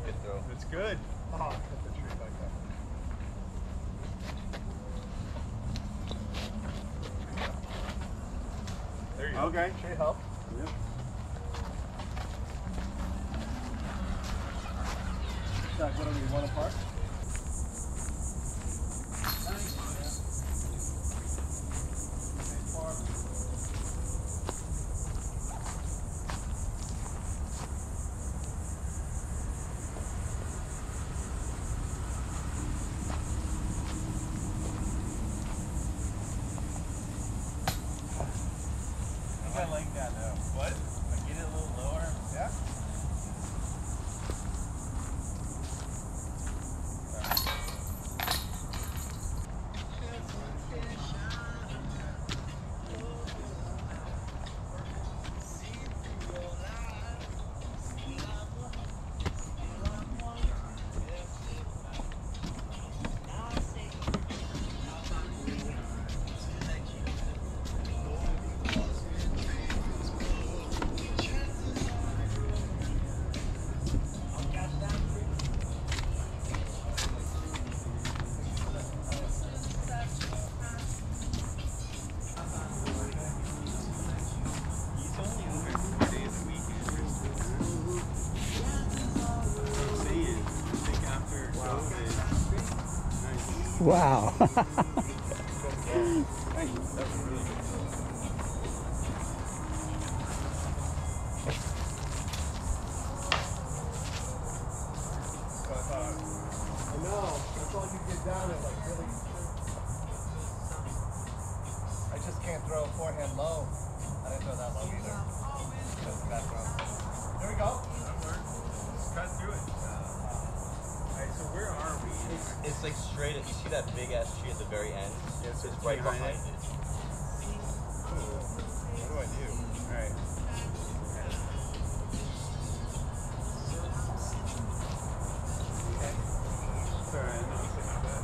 Good throw. It's good. Oh, hit the tree like that. There you go. Okay. Tree help. Yep. Zach, what are we, 1 apart? I like that though. What? Like get it a little lower. Yeah. He's only over 4 days a week. I'm saying, I think after COVID. Nice. Wow. That was really good. I know. That's all you get down at, like, really. I just can't throw a forehand low. I didn't throw that low either. That's a bad throw. There we go. That worked. Just cut through it. Alright, so where are we? It's like straight. You see that big ass tree at the very end? Yes, It's right behind it. Cool. What do I do? Alright. It's alright, no, it's not bad.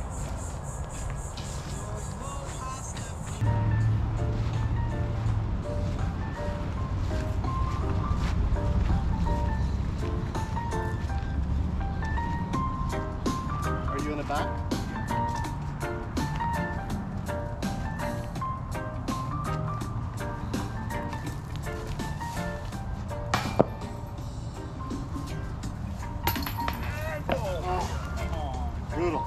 Are you in the back? Brutal.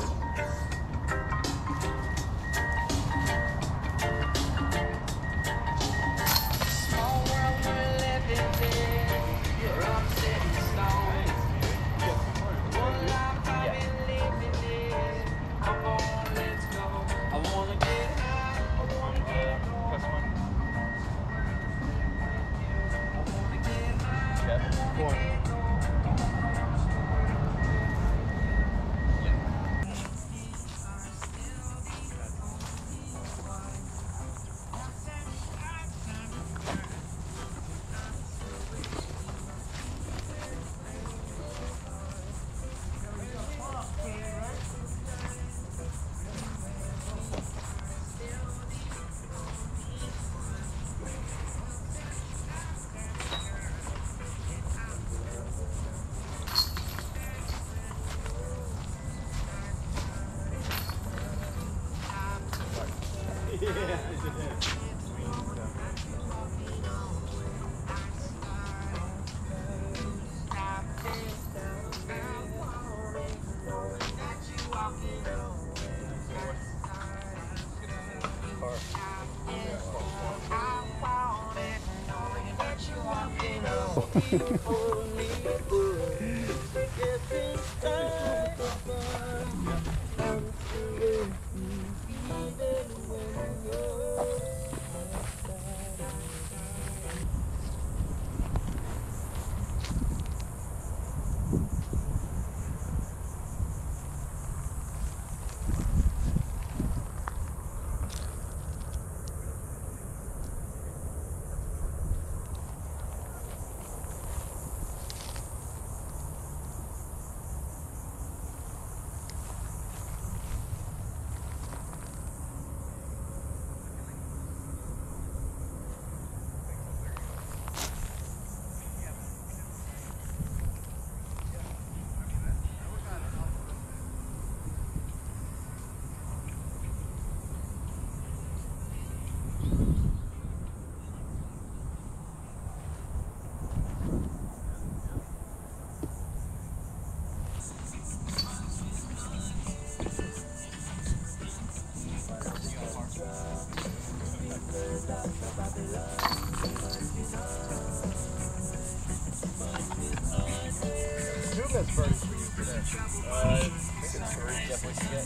says birdies for you today? I think it's 3. Jeff, what you get?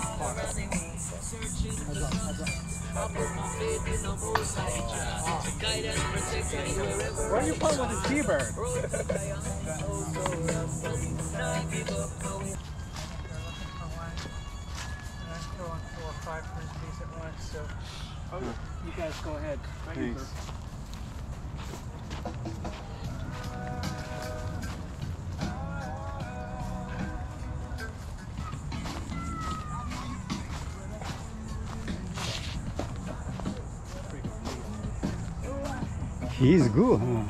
Where are you playing with a T-bird? So, you guys go ahead. Thanks. He's good, huh?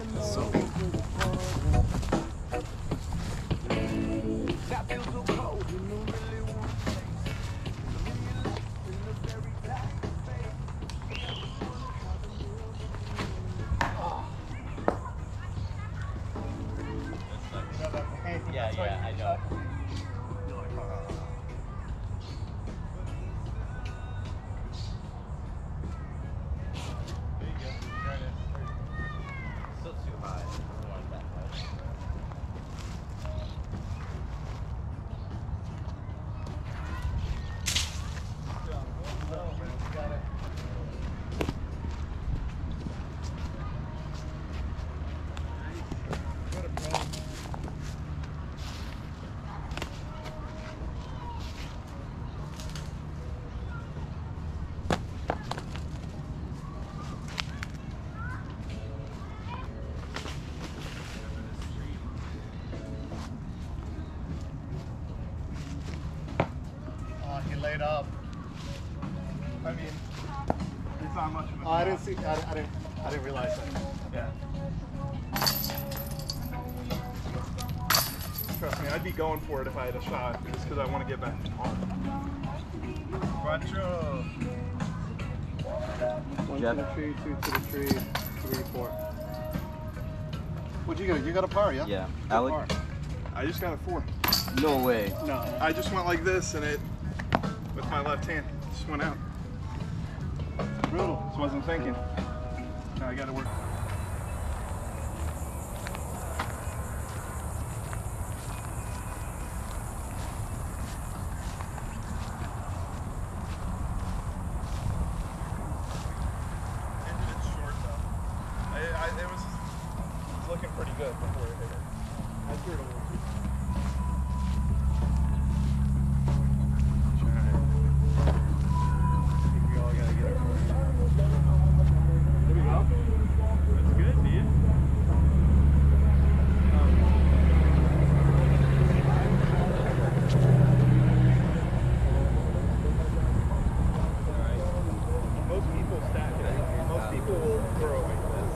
Yeah, I know. Still too high. I don't want that much. He laid up. I mean, it's not much of a. Oh, I didn't see. I didn't realize that. Yeah. Trust me, I'd be going for it if I had a shot, just because I want to get back home. Quattro. 1 to the tree, 2 to the tree, 3, 4. What'd you get? You got a par, yeah? Yeah. Good Alec? par. I just got a 4. No way. No. I just went like this, and it, with my left hand, just went out. Brutal. Just wasn't thinking. Now I got to work. Ended it short though. It was looking pretty good before it hit it. I threw it a little too. We all gotta get it. There we go. That's good, dude. Most people stack it. Most people will throw like this.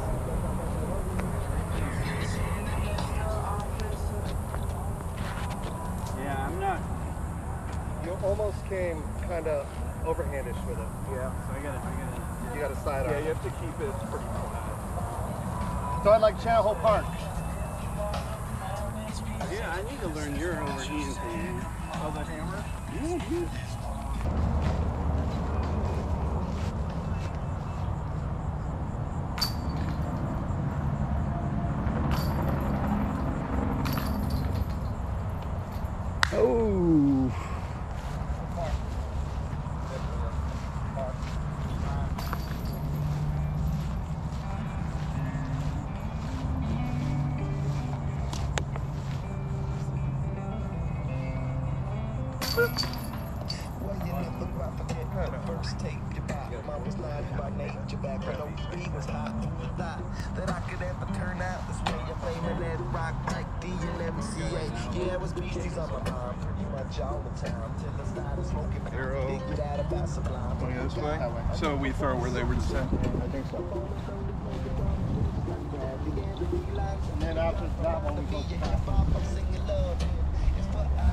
Yeah, I'm not. You almost came kind of overhandish with it. Yeah, so I gotta. You got to side Yeah, arm. you have to keep it pretty flat. So I like Channel Park. Yeah, I need to learn your overheating thing. Oh, the hammer? Oh. Well, you never quite forget the first tape you bought. Mom was naughty by nature back when OB was hot. Thought that I could ever turn out this way. You're blaming that rock like D and MCA. Yeah, it was beasties on my mind pretty much all the time. Till I started smoking. Figured out about Sublime. Going this way? So we throw where they were just at. I think so. And then after that one, we go to I'm singing love. It's what I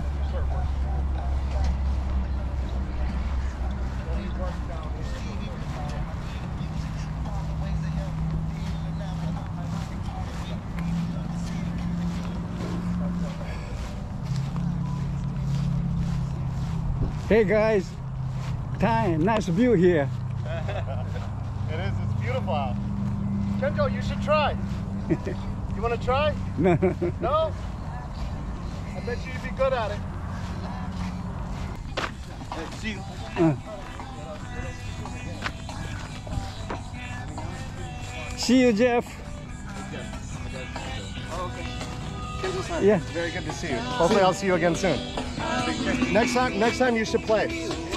Hey guys, time, nice view here. It is, it's beautiful out. Kenko, you should try. You want to try? No. No? I bet you you'd be good at it. See you. See you, Jeff. Oh, okay. Yeah. Very good to see you. Hopefully I'll see you again soon. Next time you should play.